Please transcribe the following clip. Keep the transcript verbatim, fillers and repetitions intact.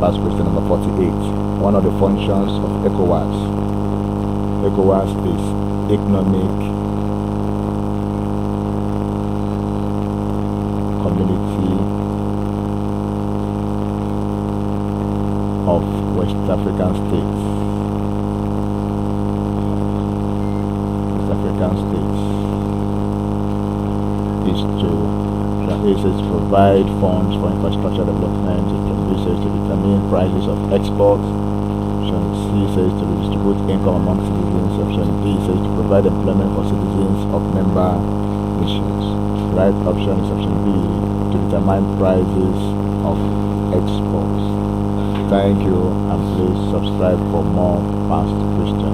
past question number forty-eight. One of the functions of Ecowas. Ecowas is economic community of West African states. West African states is to is to provide funds for infrastructure development. It produces to determine prices of exports. Option C says to distribute income among citizens. Option D says to provide employment for citizens of member nations. Right option is option B, to determine prices of exports. Thank you, and please subscribe for more past questions.